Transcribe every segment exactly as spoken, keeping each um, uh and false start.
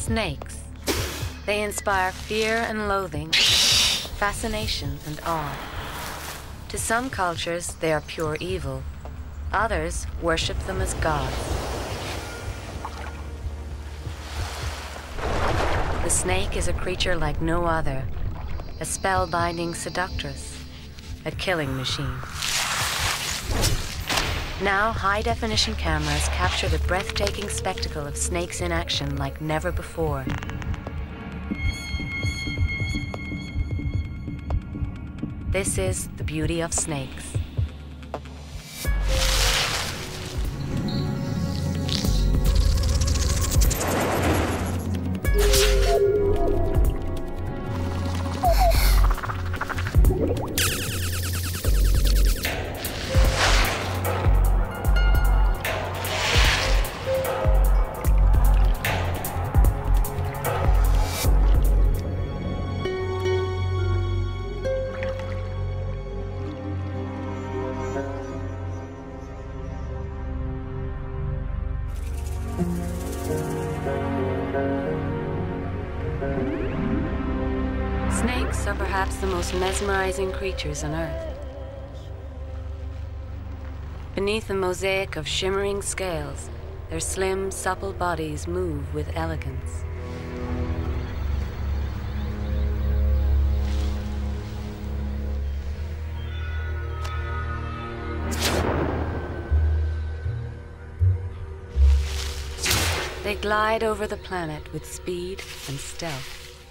Snakes. They inspire fear and loathing, fascination and awe. To some cultures, they are pure evil. Others worship them as gods. The snake is a creature like no other, a spellbinding seductress, a killing machine. Now, high-definition cameras capture the breathtaking spectacle of snakes in action like never before. This is the beauty of snakes. Snakes are perhaps the most mesmerizing creatures on Earth. Beneath a mosaic of shimmering scales, their slim, supple bodies move with elegance. They glide over the planet with speed and stealth.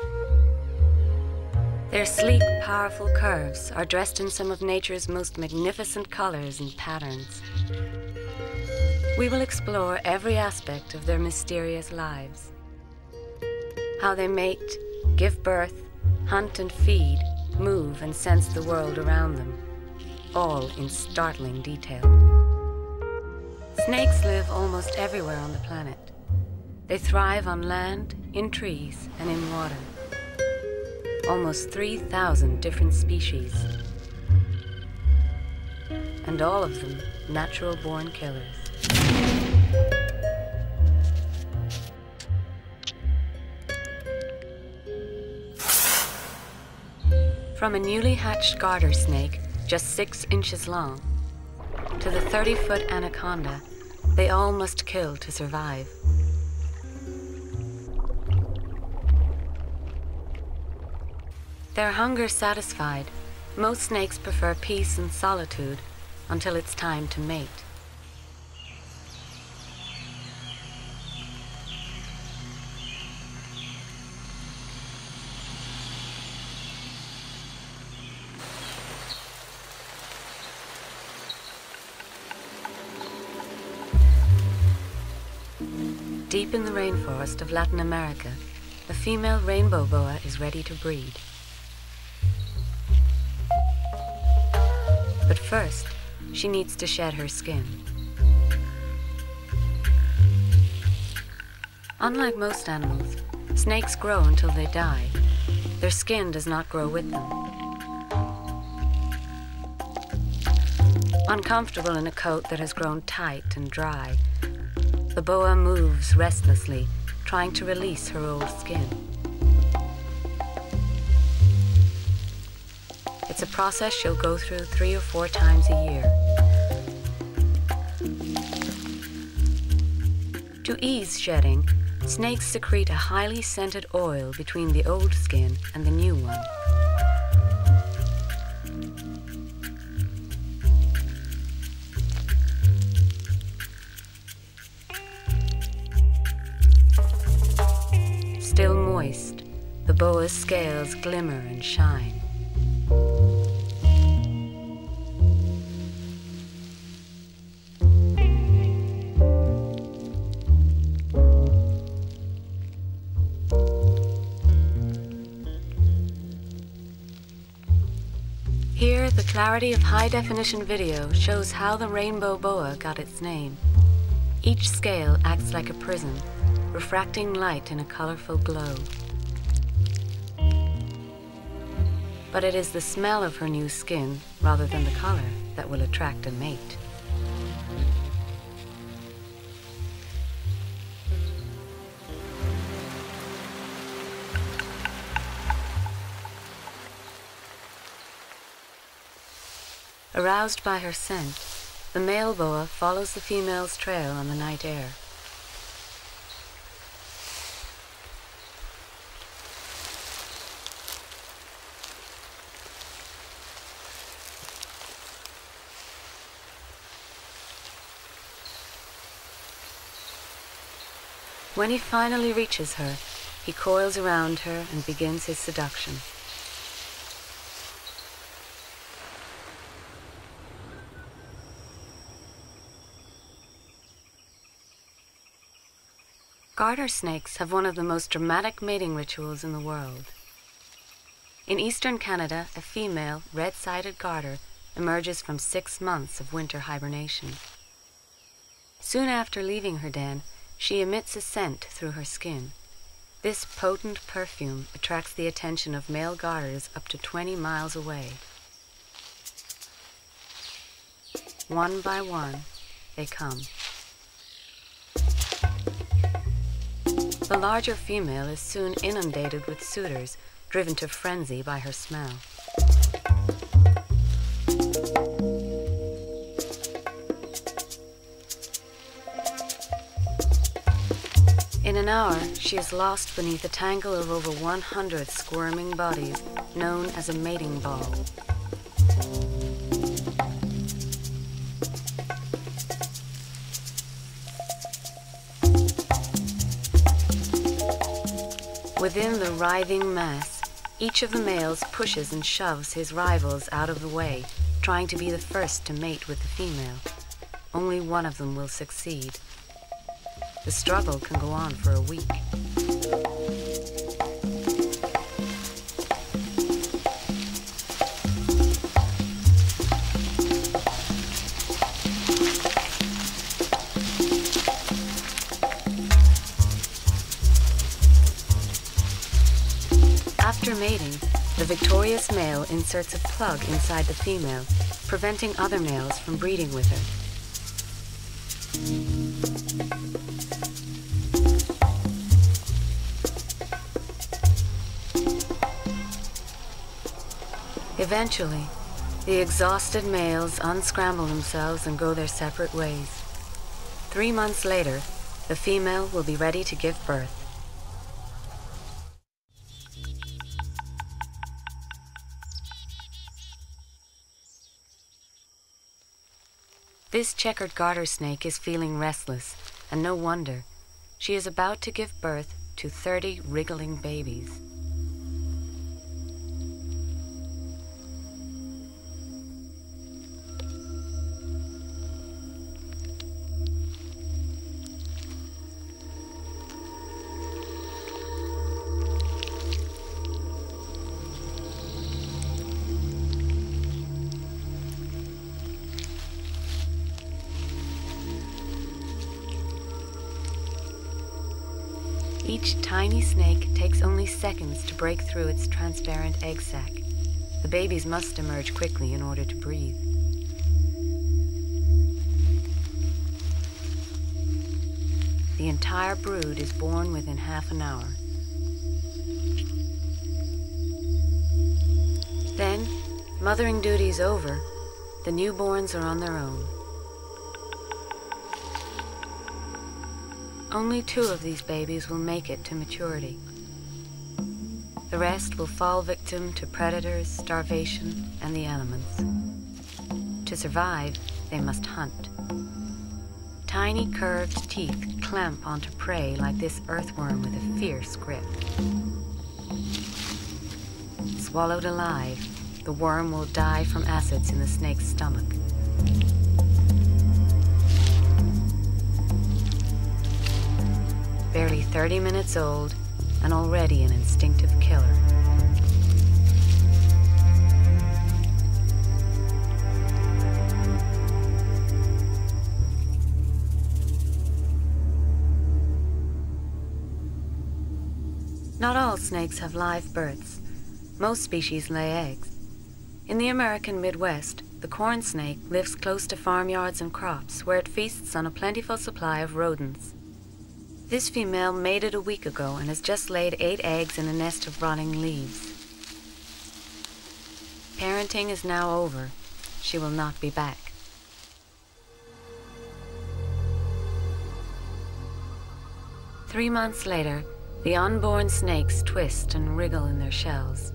Their sleek, powerful curves are dressed in some of nature's most magnificent colors and patterns. We will explore every aspect of their mysterious lives. How they mate, give birth, hunt and feed, move and sense the world around them, all in startling detail. Snakes live almost everywhere on the planet. They thrive on land, in trees, and in water. Almost three thousand different species. And all of them natural-born killers. From a newly hatched garter snake, just six inches long, to the thirty-foot anaconda, they all must kill to survive. Their hunger satisfied, most snakes prefer peace and solitude until it's time to mate. Deep in the rainforest of Latin America, a female rainbow boa is ready to breed. But first, she needs to shed her skin. Unlike most animals, snakes grow until they die. Their skin does not grow with them. Uncomfortable in a coat that has grown tight and dry, the boa moves restlessly, trying to release her old skin. It's a process she'll go through three or four times a year. To ease shedding, snakes secrete a highly scented oil between the old skin and the new one. Still moist, the boa's scales glimmer and shine. Here, the clarity of high-definition video shows how the rainbow boa got its name. Each scale acts like a prism, refracting light in a colorful glow. But it is the smell of her new skin, rather than the color, that will attract a mate. Aroused by her scent, the male boa follows the female's trail on the night air. When he finally reaches her, he coils around her and begins his seduction. Garter snakes have one of the most dramatic mating rituals in the world. In eastern Canada, a female red-sided garter emerges from six months of winter hibernation. Soon after leaving her den, she emits a scent through her skin. This potent perfume attracts the attention of male garters up to twenty miles away. One by one, they come. The larger female is soon inundated with suitors, driven to frenzy by her smell. In an hour, she is lost beneath a tangle of over one hundred squirming bodies, known as a mating ball. Within the writhing mass, each of the males pushes and shoves his rivals out of the way, trying to be the first to mate with the female. Only one of them will succeed. The struggle can go on for a week. After mating, the victorious male inserts a plug inside the female, preventing other males from breeding with her. Eventually, the exhausted males unscramble themselves and go their separate ways. Three months later, the female will be ready to give birth. This checkered garter snake is feeling restless, and no wonder. She is about to give birth to thirty wriggling babies. Each tiny snake takes only seconds to break through its transparent egg sac. The babies must emerge quickly in order to breathe. The entire brood is born within half an hour. Then, mothering duties over, the newborns are on their own. Only two of these babies will make it to maturity. The rest will fall victim to predators, starvation, and the elements. To survive, they must hunt. Tiny curved teeth clamp onto prey like this earthworm with a fierce grip. Swallowed alive, the worm will die from acids in the snake's stomach. Barely thirty minutes old, and already an instinctive killer. Not all snakes have live births. Most species lay eggs. In the American Midwest, the corn snake lives close to farmyards and crops, where it feasts on a plentiful supply of rodents. This female mated a week ago and has just laid eight eggs in a nest of rotting leaves. Parenting is now over. she will not be back. Three months later, the unborn snakes twist and wriggle in their shells.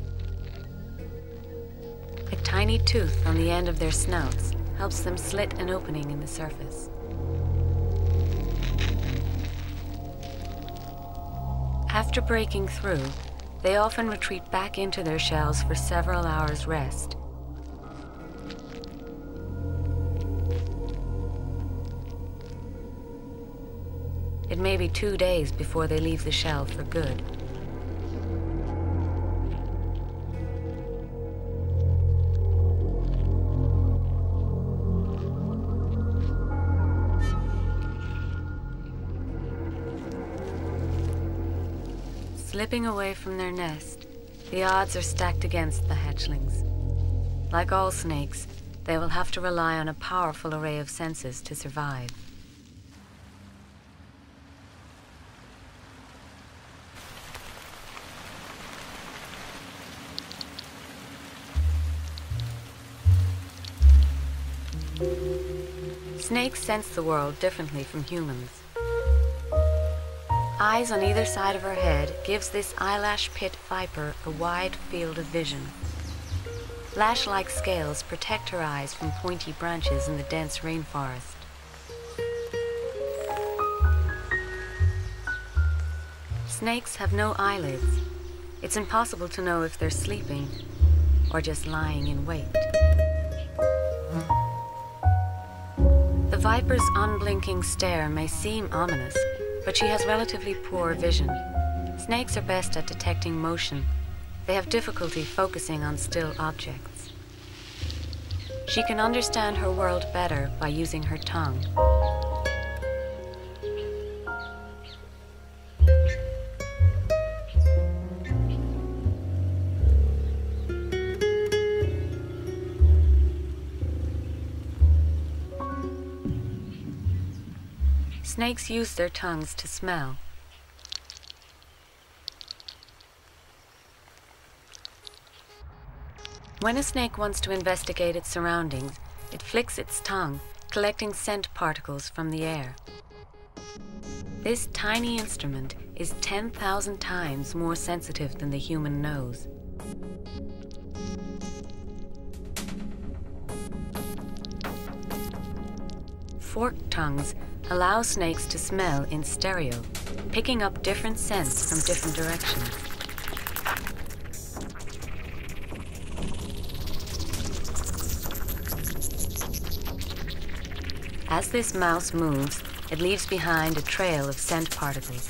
A tiny tooth on the end of their snouts helps them slit an opening in the surface. After breaking through, they often retreat back into their shells for several hours' rest. It may be two days before they leave the shell for good. Slipping away from their nest, the odds are stacked against the hatchlings. Like all snakes, they will have to rely on a powerful array of senses to survive. Snakes sense the world differently from humans. Eyes on either side of her head gives this eyelash pit viper a wide field of vision. Lash-like scales protect her eyes from pointy branches in the dense rainforest. Snakes have no eyelids. It's impossible to know if they're sleeping or just lying in wait. The viper's unblinking stare may seem ominous, but she has relatively poor vision. Snakes are best at detecting motion. They have difficulty focusing on still objects. She can understand her world better by using her tongue. Snakes use their tongues to smell. When a snake wants to investigate its surroundings, it flicks its tongue, collecting scent particles from the air. This tiny instrument is ten thousand times more sensitive than the human nose. Forked tongues allow snakes to smell in stereo, picking up different scents from different directions. As this mouse moves, it leaves behind a trail of scent particles.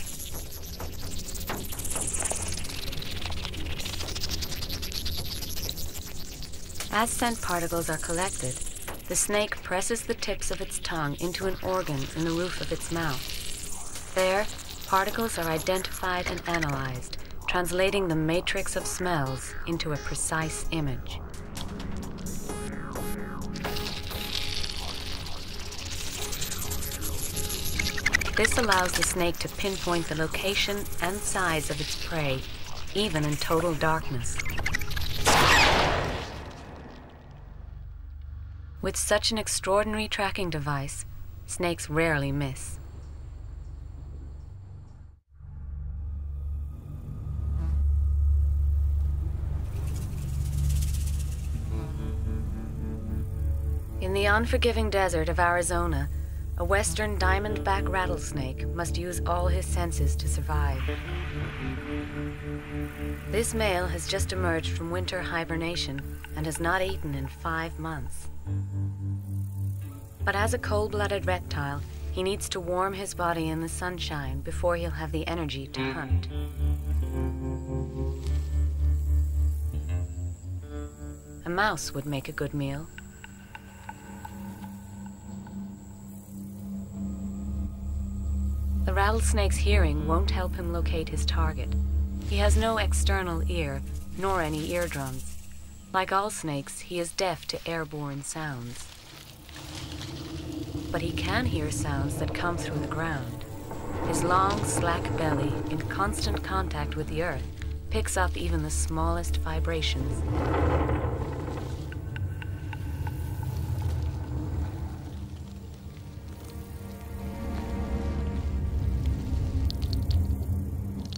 As scent particles are collected, the snake presses the tips of its tongue into an organ in the roof of its mouth. There, particles are identified and analyzed, translating the matrix of smells into a precise image. This allows the snake to pinpoint the location and size of its prey, even in total darkness. With such an extraordinary tracking device, snakes rarely miss. In the unforgiving desert of Arizona, a western diamondback rattlesnake must use all his senses to survive. This male has just emerged from winter hibernation and has not eaten in five months. But as a cold-blooded reptile, he needs to warm his body in the sunshine before he'll have the energy to hunt. A mouse would make a good meal. The rattlesnake's hearing won't help him locate his target. He has no external ear, nor any eardrums. Like all snakes, he is deaf to airborne sounds. But he can hear sounds that come through the ground. His long, slack belly, in constant contact with the earth, picks up even the smallest vibrations.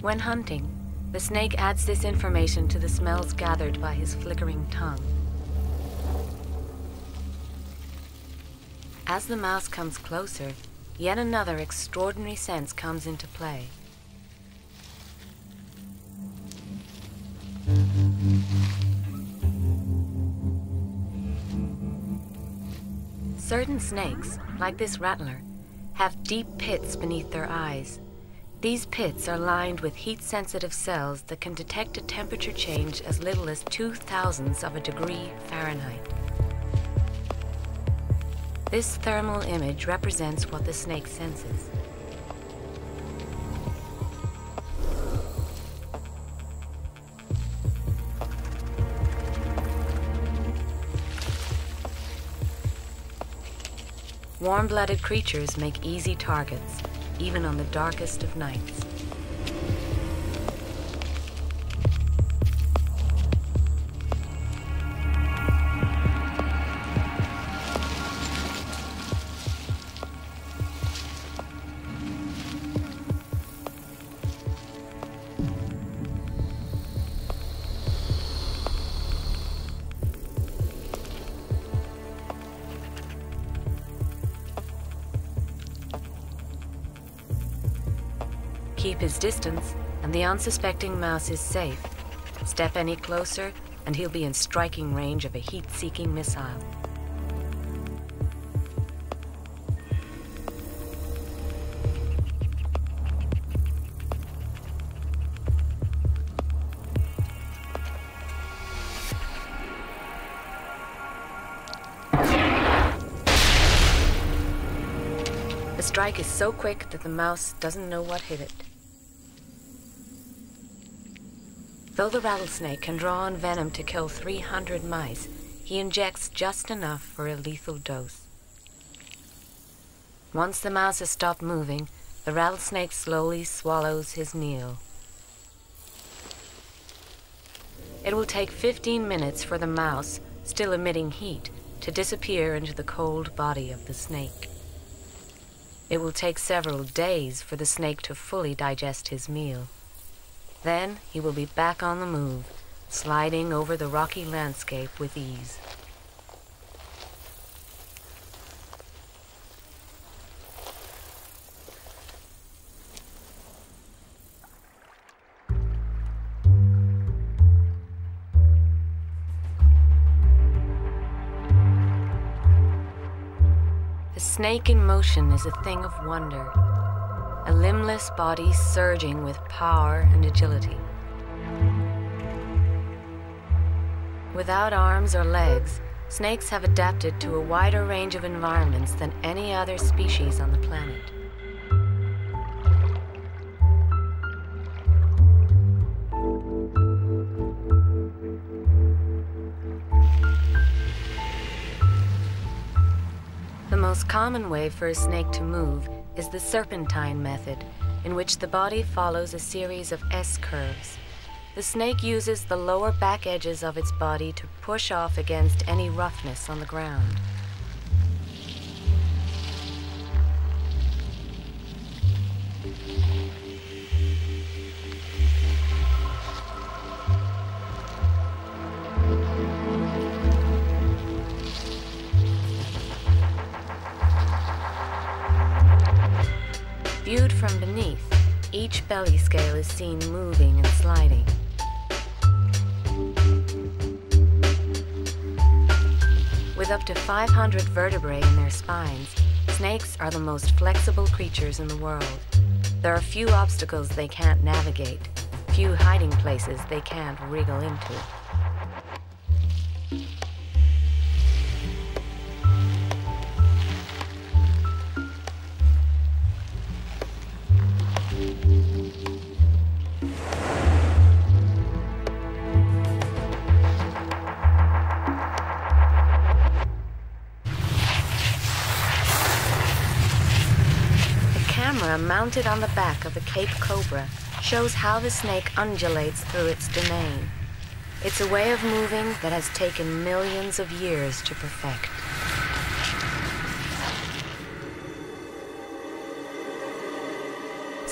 When hunting, the snake adds this information to the smells gathered by his flickering tongue. As the mouse comes closer, yet another extraordinary sense comes into play. Certain snakes, like this rattler, have deep pits beneath their eyes. These pits are lined with heat-sensitive cells that can detect a temperature change as little as two thousandths of a degree Fahrenheit. This thermal image represents what the snake senses. Warm-blooded creatures make easy targets, even on the darkest of nights. Keep his distance, and the unsuspecting mouse is safe. Step any closer, and he'll be in striking range of a heat-seeking missile. The strike is so quick that the mouse doesn't know what hit it. Though the rattlesnake can draw on venom to kill three hundred mice, he injects just enough for a lethal dose. Once the mouse has stopped moving, the rattlesnake slowly swallows his meal. It will take fifteen minutes for the mouse, still emitting heat, to disappear into the cold body of the snake. It will take several days for the snake to fully digest his meal. Then he will be back on the move, sliding over the rocky landscape with ease. The snake in motion is a thing of wonder. A limbless body surging with power and agility. Without arms or legs, snakes have adapted to a wider range of environments than any other species on the planet. The most common way for a snake to move is the serpentine method, in which the body follows a series of S-curves. The snake uses the lower back edges of its body to push off against any roughness on the ground. Viewed from beneath, each belly scale is seen moving and sliding. With up to five hundred vertebrae in their spines, snakes are the most flexible creatures in the world. There are few obstacles they can't navigate, few hiding places they can't wriggle into. Mounted on the back of the Cape Cobra shows how the snake undulates through its domain. It's a way of moving that has taken millions of years to perfect.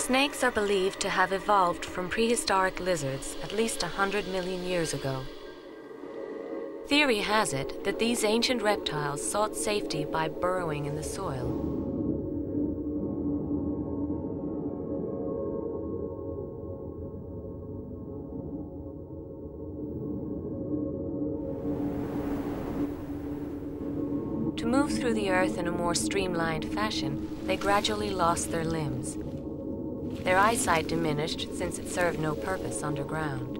Snakes are believed to have evolved from prehistoric lizards at least a hundred million years ago. Theory has it that these ancient reptiles sought safety by burrowing in the soil. To move through the earth in a more streamlined fashion, they gradually lost their limbs. Their eyesight diminished since it served no purpose underground.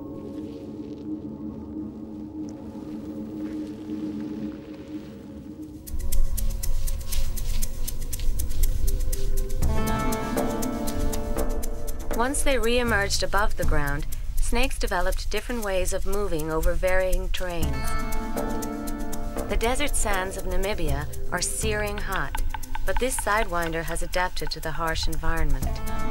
Once they re-emerged above the ground, snakes developed different ways of moving over varying terrains. The desert sands of Namibia are searing hot, but this sidewinder has adapted to the harsh environment.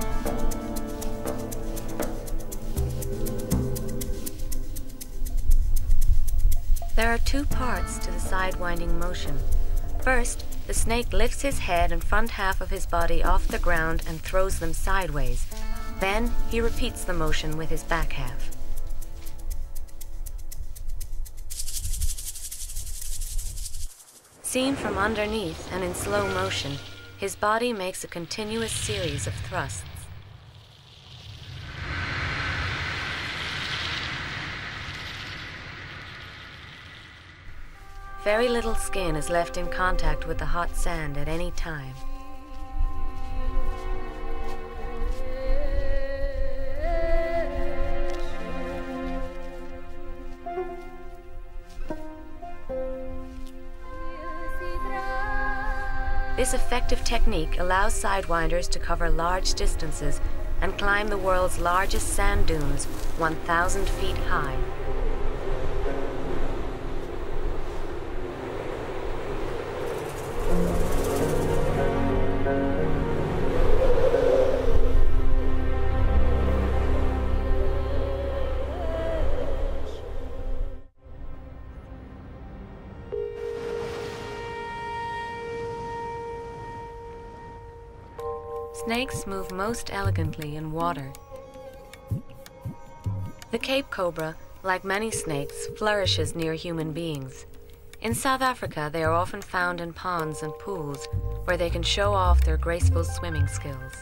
There are two parts to the sidewinding motion. First, the snake lifts his head and front half of his body off the ground and throws them sideways. Then, he repeats the motion with his back half. Seen from underneath and in slow motion, his body makes a continuous series of thrusts. Very little skin is left in contact with the hot sand at any time. This effective technique allows sidewinders to cover large distances and climb the world's largest sand dunes, one thousand feet high. Snakes move most elegantly in water. The Cape cobra, like many snakes, flourishes near human beings. In South Africa, they are often found in ponds and pools, where they can show off their graceful swimming skills.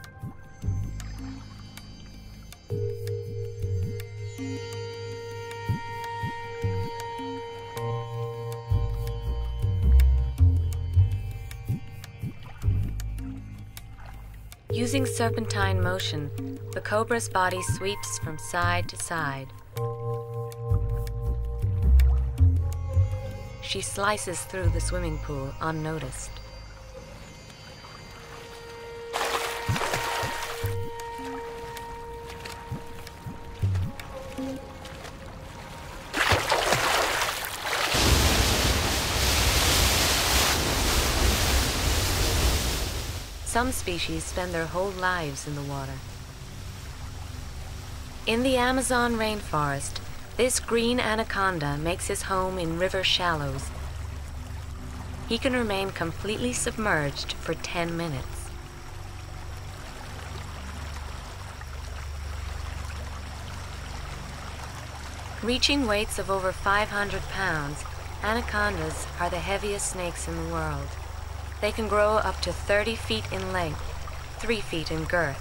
Using serpentine motion, the cobra's body sweeps from side to side. She slices through the swimming pool unnoticed. Some species spend their whole lives in the water. In the Amazon rainforest, this green anaconda makes his home in river shallows. He can remain completely submerged for ten minutes. Reaching weights of over five hundred pounds, anacondas are the heaviest snakes in the world. They can grow up to thirty feet in length, three feet in girth.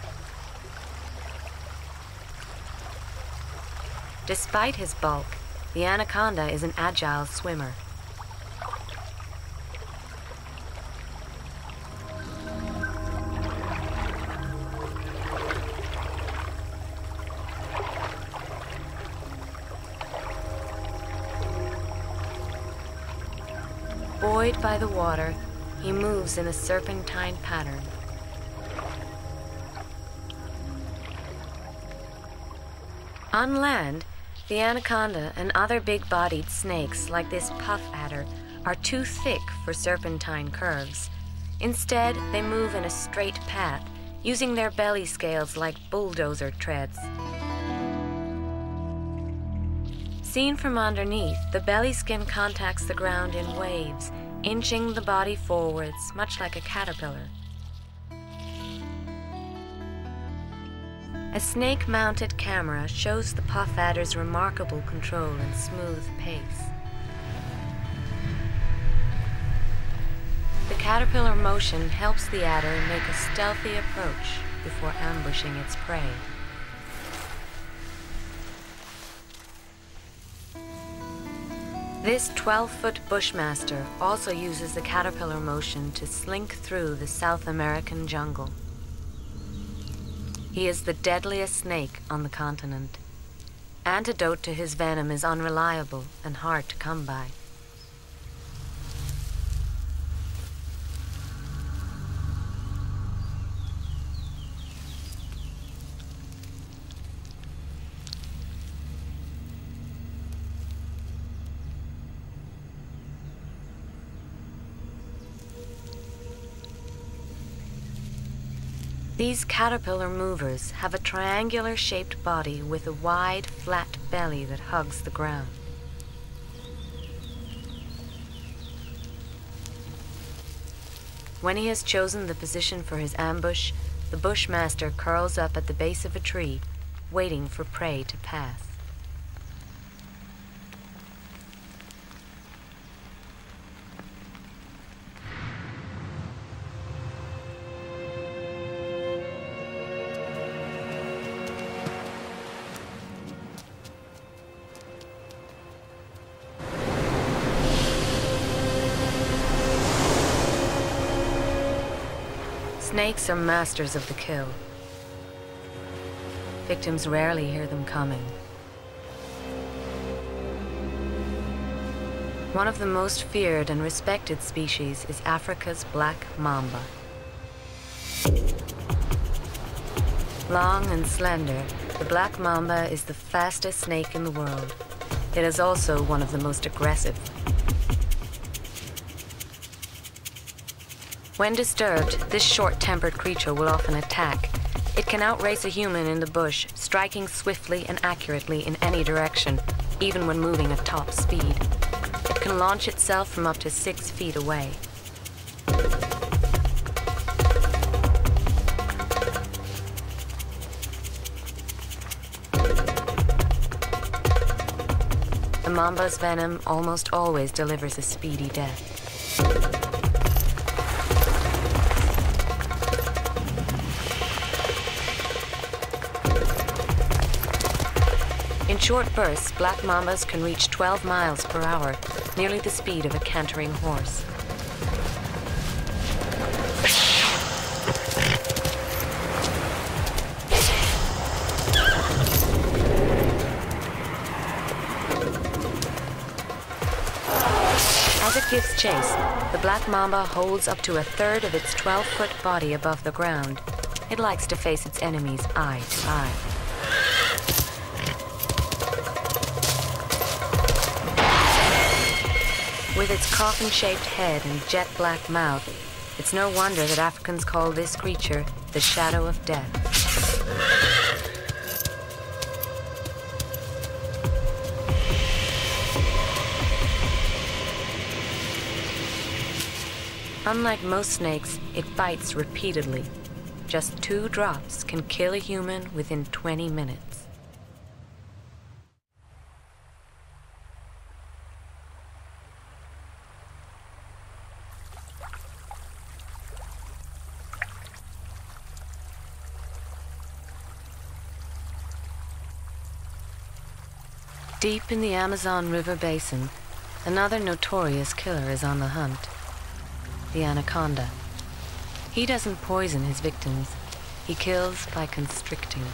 Despite his bulk, the anaconda is an agile swimmer. Buoyed by the water, he moves in a serpentine pattern. On land, the anaconda and other big-bodied snakes like this puff adder are too thick for serpentine curves. Instead, they move in a straight path, using their belly scales like bulldozer treads. Seen from underneath, the belly skin contacts the ground in waves, inching the body forwards, much like a caterpillar. A snake-mounted camera shows the puff adder's remarkable control and smooth pace. The caterpillar motion helps the adder make a stealthy approach before ambushing its prey. This twelve-foot bushmaster also uses the caterpillar motion to slink through the South American jungle. He is the deadliest snake on the continent. Antidote to his venom is unreliable and hard to come by. These caterpillar movers have a triangular-shaped body with a wide, flat belly that hugs the ground. When he has chosen the position for his ambush, the bushmaster curls up at the base of a tree, waiting for prey to pass. Snakes are masters of the kill. Victims rarely hear them coming. One of the most feared and respected species is Africa's black mamba. Long and slender, the black mamba is the fastest snake in the world. It is also one of the most aggressive. When disturbed, this short-tempered creature will often attack. It can outrace a human in the bush, striking swiftly and accurately in any direction, even when moving at top speed. It can launch itself from up to six feet away. The mamba's venom almost always delivers a speedy death. In short bursts, black mambas can reach twelve miles per hour, nearly the speed of a cantering horse. As it gives chase, the black mamba holds up to a third of its twelve-foot body above the ground. It likes to face its enemies eye to eye. With its coffin-shaped head and jet-black mouth, it's no wonder that Africans call this creature the shadow of death. Unlike most snakes, it bites repeatedly. Just two drops can kill a human within twenty minutes. Deep in the Amazon River basin, another notorious killer is on the hunt. The anaconda. He doesn't poison his victims. He kills by constricting.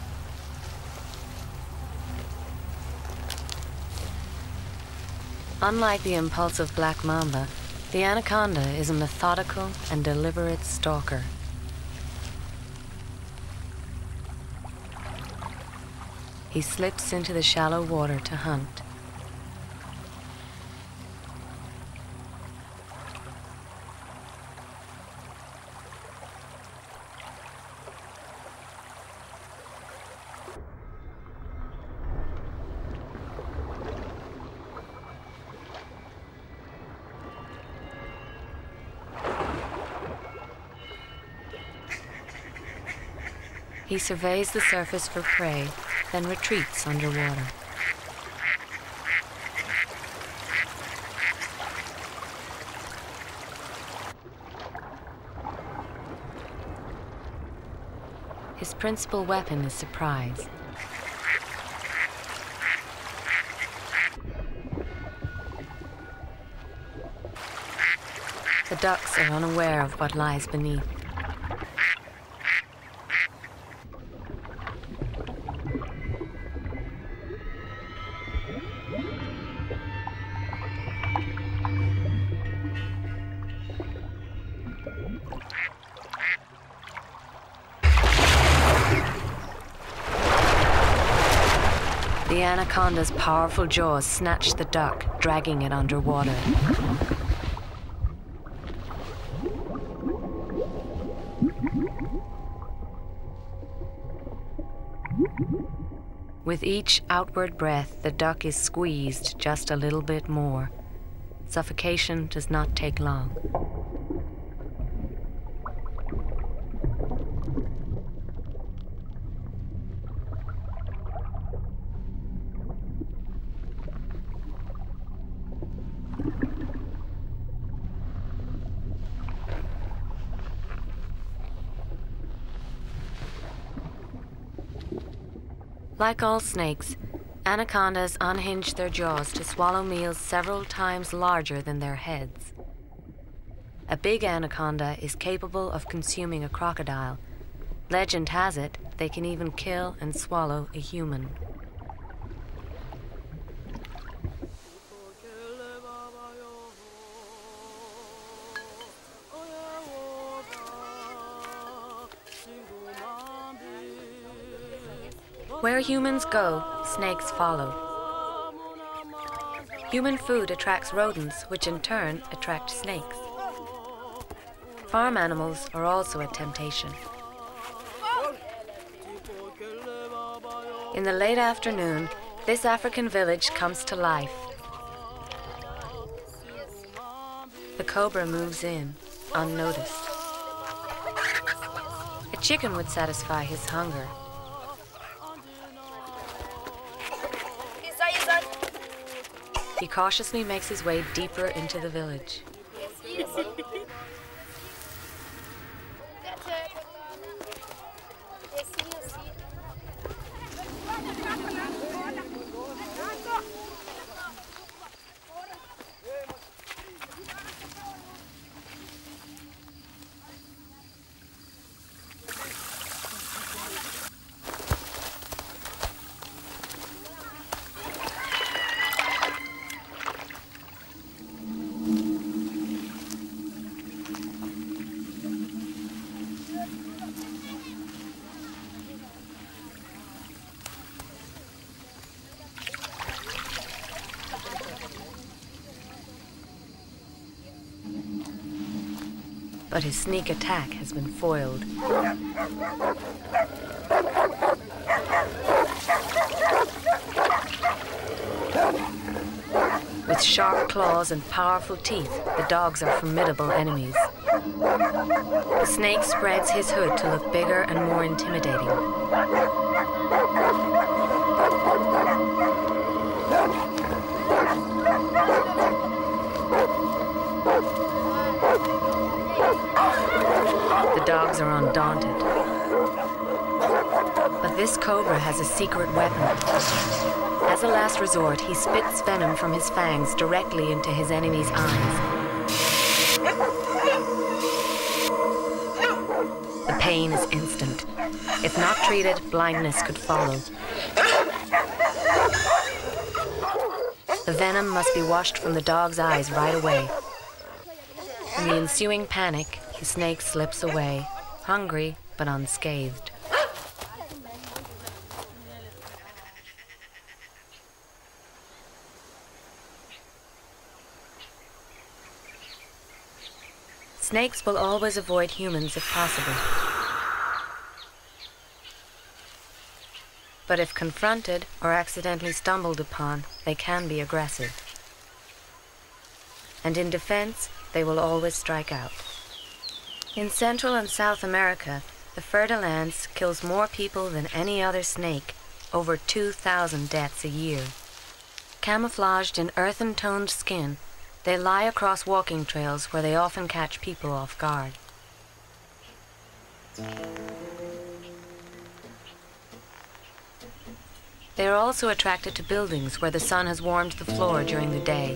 Unlike the impulsive black mamba, the anaconda is a methodical and deliberate stalker. He slips into the shallow water to hunt. He surveys the surface for prey, then retreats underwater. His principal weapon is surprise. The ducks are unaware of what lies beneath. The anaconda's powerful jaws snatch the duck, dragging it underwater. With each outward breath, the duck is squeezed just a little bit more. Suffocation does not take long. Like all snakes, anacondas unhinge their jaws to swallow meals several times larger than their heads. A big anaconda is capable of consuming a crocodile. Legend has it they can even kill and swallow a human. Where humans go, snakes follow. Human food attracts rodents, which in turn attract snakes. Farm animals are also a temptation. In the late afternoon, this African village comes to life. The cobra moves in, unnoticed. A chicken would satisfy his hunger. He cautiously makes his way deeper into the village. But his sneak attack has been foiled. With sharp claws and powerful teeth, the dogs are formidable enemies. The snake spreads his hood to look bigger and more intimidating. The dogs are undaunted. But this cobra has a secret weapon. As a last resort, he spits venom from his fangs directly into his enemy's eyes. The pain is instant. If not treated, blindness could follow. The venom must be washed from the dog's eyes right away. In the ensuing panic, the snake slips away, hungry but unscathed. Snakes will always avoid humans if possible. But if confronted or accidentally stumbled upon, they can be aggressive. And in defense, they will always strike out. In Central and South America, The fer-de-lance kills more people than any other snake, over two thousand deaths a year. Camouflaged in earthen-toned skin, they lie across walking trails where they often catch people off guard. They are also attracted to buildings where the sun has warmed the floor during the day.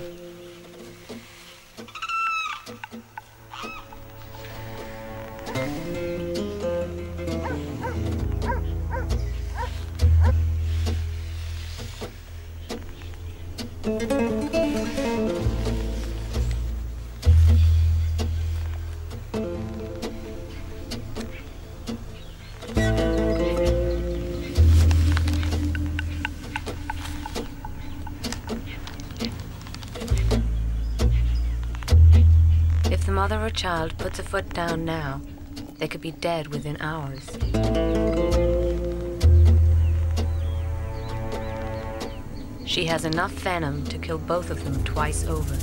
If the mother or child puts a foot down now, they could be dead within hours. She has enough venom to kill both of them twice over.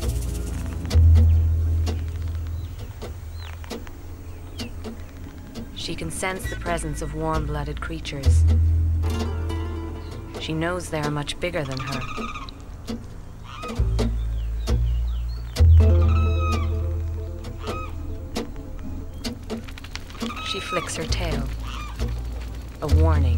She can sense the presence of warm-blooded creatures. She knows they are much bigger than her. She flicks her tail. A warning.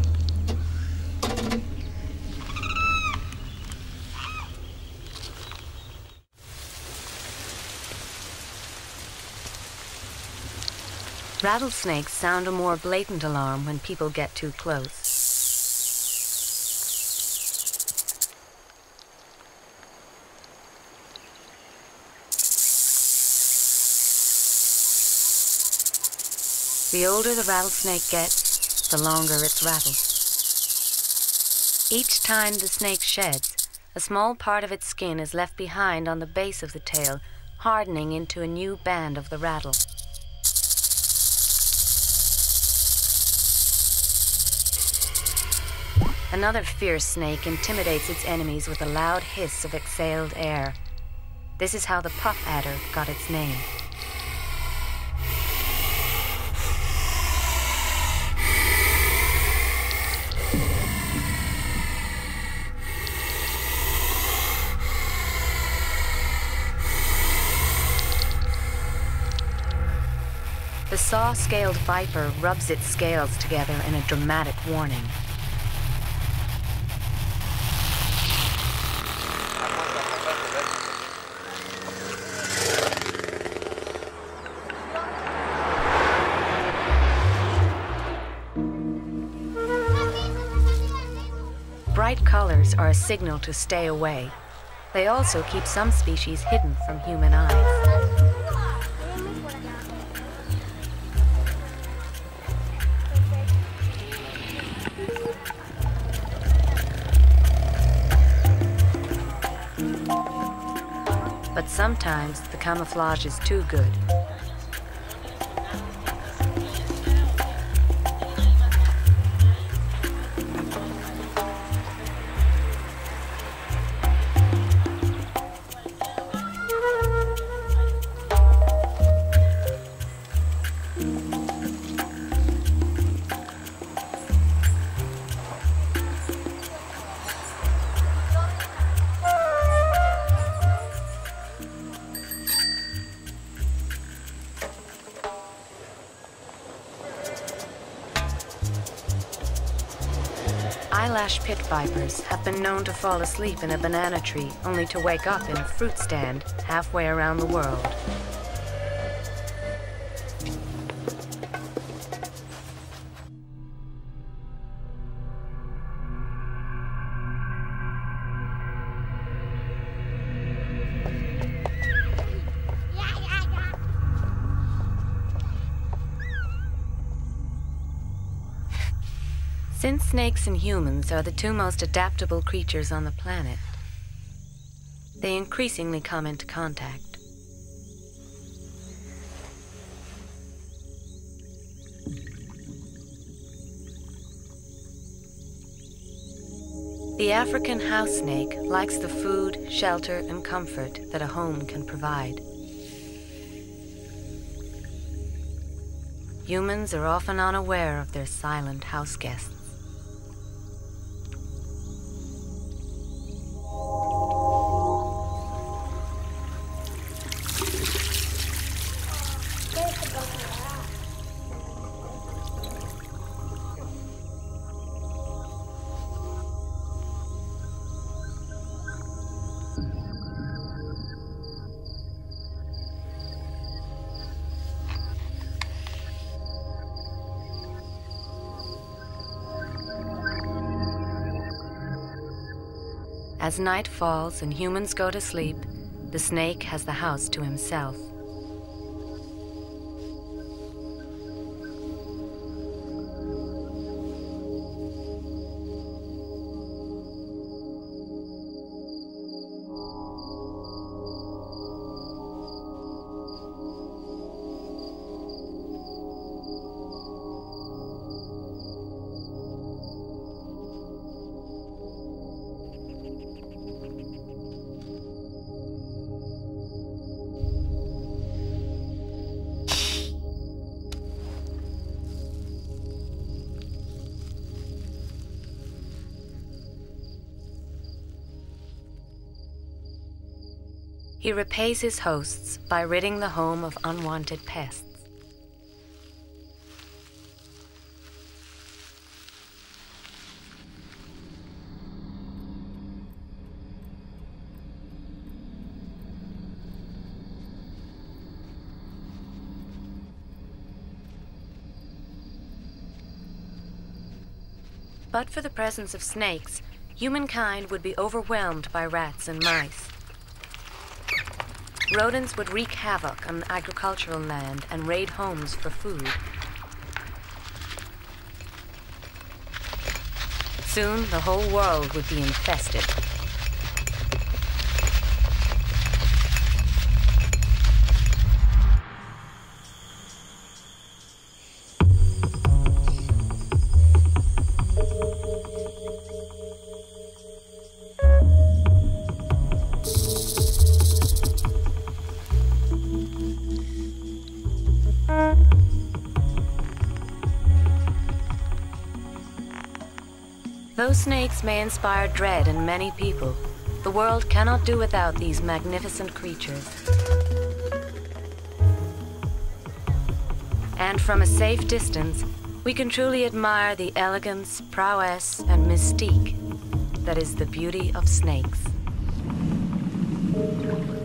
Rattlesnakes sound a more blatant alarm when people get too close. The older the rattlesnake gets, the longer its rattle. Each time the snake sheds, a small part of its skin is left behind on the base of the tail, hardening into a new band of the rattle. Another fierce snake intimidates its enemies with a loud hiss of exhaled air. This is how the puff adder got its name. The saw-scaled viper rubs its scales together in a dramatic warning. Bright colors are a signal to stay away. They also keep some species hidden from human eyes. But sometimes the camouflage is too good. Eyelash pit vipers have been known to fall asleep in a banana tree only to wake up in a fruit stand halfway around the world. Since snakes and humans are the two most adaptable creatures on the planet, they increasingly come into contact. The African house snake likes the food, shelter, and comfort that a home can provide. humans are often unaware of their silent house guests. As night falls and humans go to sleep, the snake has the house to himself. He repays his hosts by ridding the home of unwanted pests. But for the presence of snakes, humankind would be overwhelmed by rats and mice. Rodents would wreak havoc on agricultural land and raid homes for food. Soon, the whole world would be infested. Though snakes may inspire dread in many people, the world cannot do without these magnificent creatures. And from a safe distance, we can truly admire the elegance, prowess, and mystique that is the beauty of snakes.